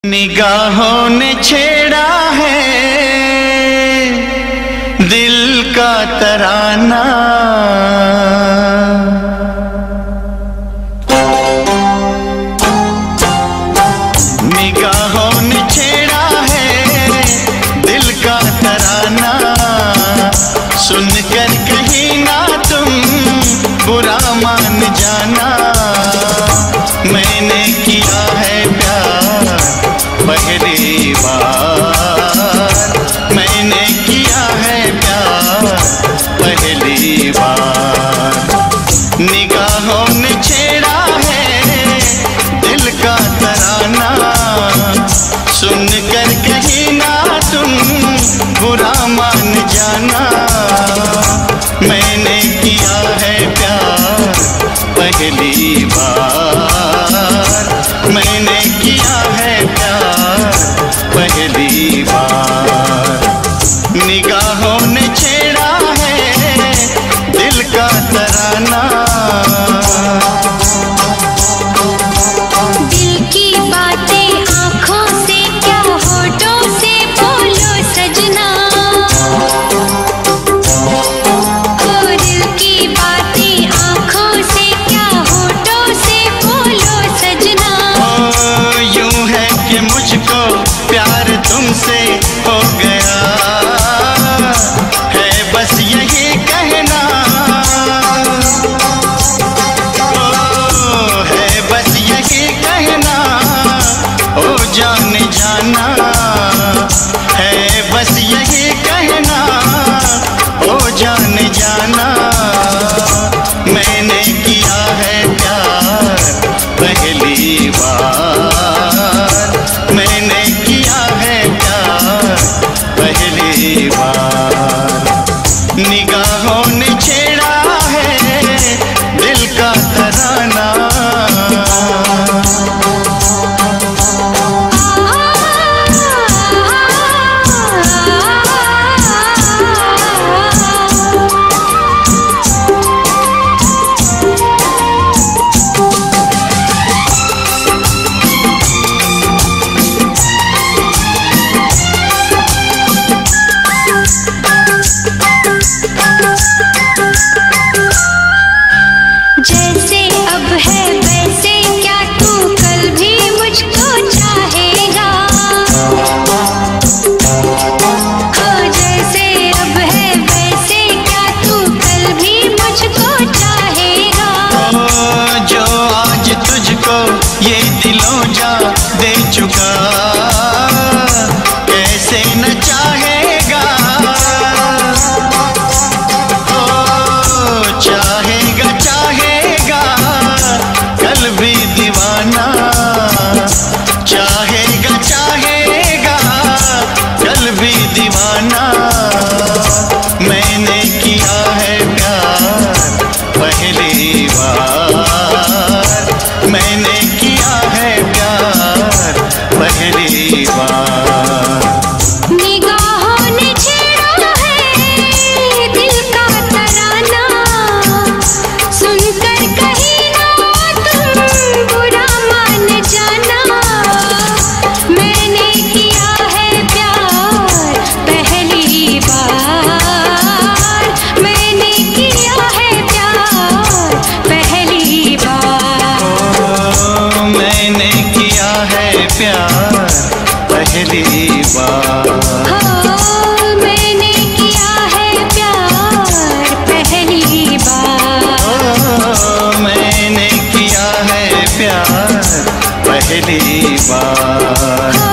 निगाहों ने छेड़ा है दिल का तराना, निगाहों ने छेड़ा है दिल का तराना। सुनकर कहीं ना तुम बुरा मान जाना, मैंने किया है प्यार पहली बार, मैंने किया है प्यार पहली बार। निगाहों ने छेड़ा है दिल का तराना, सुनकर कहीं ना तुम बुरा मान जाना, मैंने किया है प्यार पहली बार, मैंने किया है प्यार पहली बार। निगाहों ने छेड़ा है दिल का तराना। दिल की बातें आँखों से क्या होठों से बोलो सजना, ओ दिल की बातें आँखों से क्या होठों से बोलो सजना। ओ यूं है कि मुझको प्यार तुमसे हो गया है, बस यही कहना, ओ है बस यही कहना, ओ जाने जाना है, बस यही कहना, ओ जाने जाना। मैंने किया है प्यार पहली बार, मैंने किया है प्यार पहली बार। निगाहों ने छेड़ा है दिल का तराना। जैसे अब है वैसे क्या तू कल भी मुझको चाहेगा, हो जैसे अब है वैसे क्या तू कल भी मुझको चाहेगा। ओ जो आज तुझको ये दिलों जा दे चुका, कैसे न चाहेगा, ओ चाहेगा चाहेगा कल भी दीवाना, चाहेगा चाहेगा कल भी दीवाना। मैंने किया है प्यार पहली बार, मैंने किया है प्यार पहली बार। निगाहों ने छेड़ा है दिल का तराना, सुनकर कहीं ना तुम बुरा मान जाना, मैंने किया है प्यार पहली बार, मैंने किया है प्यार पहली बार। ओ मैंने किया है प्यार पहली बार, हो मैंने किया है प्यार पहली बार, ओ मैंने किया है प्यार पहली बार।